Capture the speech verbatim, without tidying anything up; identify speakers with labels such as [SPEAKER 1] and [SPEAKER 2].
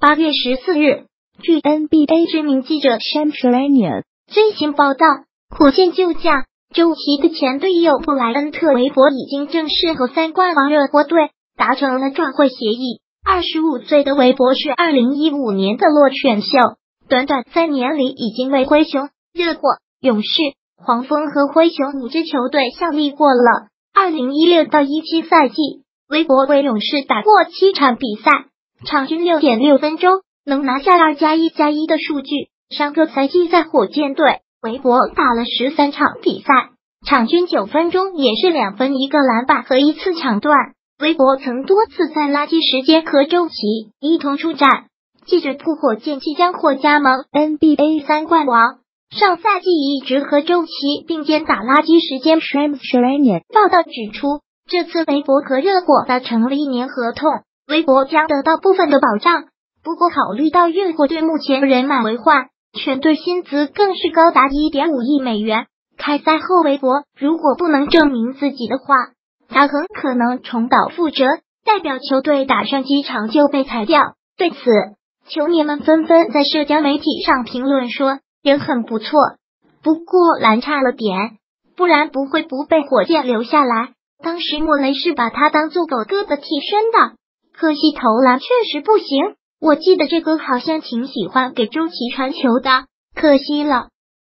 [SPEAKER 1] 八月十四日，据 N B A 知名记者 Shams Charania 最新报道，火箭旧将周琦的前队友布莱恩特·韦伯已经正式和三冠王热火队达成了转会协议。二十五岁的韦伯是二零一五年的落选秀，短短三年里已经为灰熊、热火、勇士、黄蜂和灰熊五支球队效力过了。二零一六到一七赛季，韦伯为勇士打过七场比赛，场均 六点六 分钟，能拿下二加一加一的数据。上个赛季在火箭队，韦伯打了十三场比赛，场均九分钟，也是两分一个篮板和一次抢断。韦伯曾多次在垃圾时间和周琦一同出战。记者铺火箭即将获加盟 N B A 三冠王，上赛季一直和周琦并肩打垃圾时间。Shams Charania 报道指出，这次韦伯和热火达成了一年合同，韦伯将得到部分的保障。不过考虑到热火队目前人满为患，全队薪资更是高达 一点五亿美元。开赛后韦伯如果不能证明自己的话，他很可能重蹈覆辙，代表球队打上几场就被裁掉。对此，球迷们纷纷在社交媒体上评论说，人很不错，不过篮差了点，不然不会不被火箭留下来。当时莫雷是把他当做狗哥的替身的，可惜投篮确实不行。我记得这个好像挺喜欢给周琦传球的，可惜了。